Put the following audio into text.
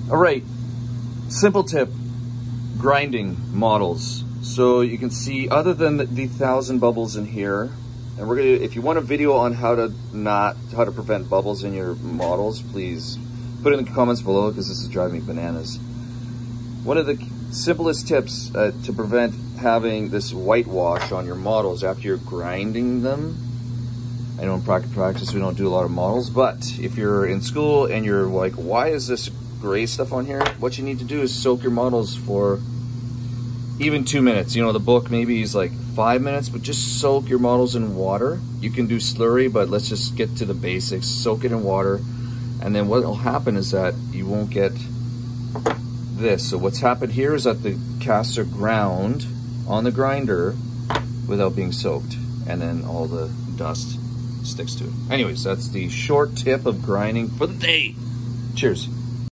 All right, simple tip, grinding models. So you can see, other than the 1,000 bubbles in here, and we're gonna, if you want a video on how to prevent bubbles in your models, please put it in the comments below, because this is driving me bananas. One of the simplest tips to prevent having this whitewash on your models after you're grinding them. I know in practice we don't do a lot of models, but if you're in school and you're like, why is this gray stuff on here? What you need to do is soak your models for even 2 minutes. You know, the book maybe is like 5 minutes, but just soak your models in water. You can do slurry, but let's just get to the basics. Soak it in water, and then what will happen is that you won't get this. So what's happened here is that the casts are ground on the grinder without being soaked, and then all the dust sticks to it. Anyways, that's the short tip of grinding for the day. Cheers.